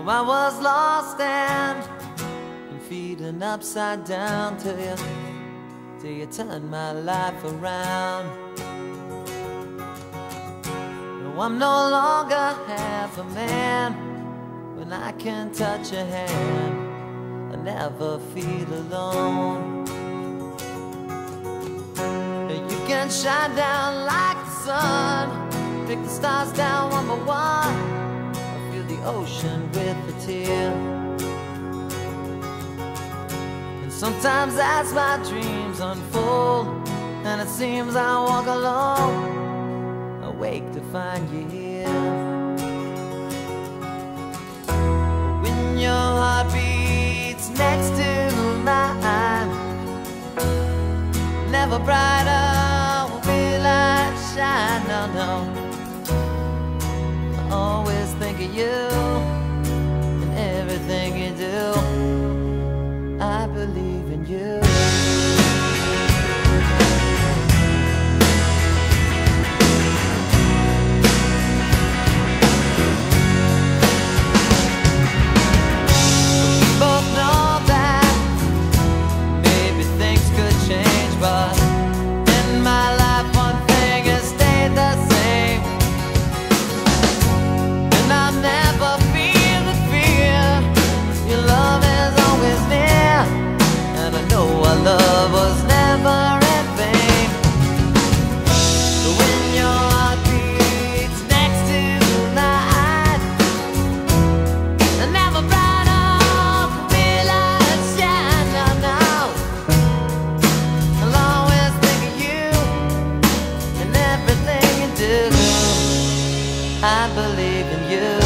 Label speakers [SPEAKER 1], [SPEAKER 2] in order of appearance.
[SPEAKER 1] I was lost and feeding upside down till you turned my life around. No, I'm no longer half a man when I can touch your hand. I never feel alone. You can shine down like the sun, pick the stars down one by one, or fill the ocean with a tear. And sometimes as my dreams unfold, and it seems I walk alone, I wake to find you here. When your heart beats next to mine, never brighter will I shine, no, no. I always think of you and everything you do. I believe in you. We both know that maybe things could change, but in my life one thing has stayed the same, and I'll never feel the fear. Your love is always near, and I know our love was never in vain. So when your heart beats next to mine, I never brighter will I shine, no, no. I'll always think of you and everything you do. I believe in you.